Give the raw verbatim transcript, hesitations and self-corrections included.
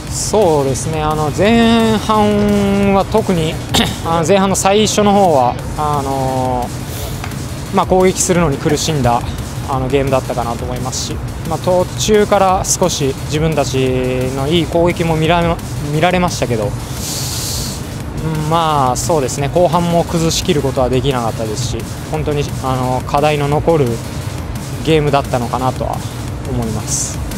そうですね、あの前半は特にあの前半の最初の方はあのーまあ、攻撃するのに苦しんだあのゲームだったかなと思いますし、まあ、途中から少し自分たちのいい攻撃も見ら見られましたけど、うん、まあそうですね、後半も崩しきることはできなかったですし、本当にあの課題の残るゲームだったのかなとは思います。